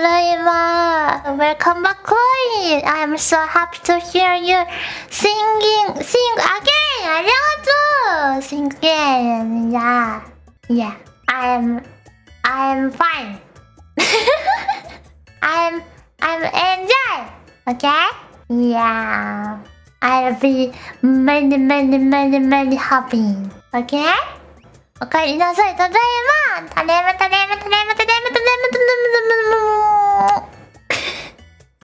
Tadaima. Welcome back, Koi. I'm so happy to hear you singing. Sing again. arigato. Sing again. Yeah. I'm fine. I'm enjoy. Okay? Yeah. I'll be many happy. Okay? おかえりなさい。ただいま。ただいま。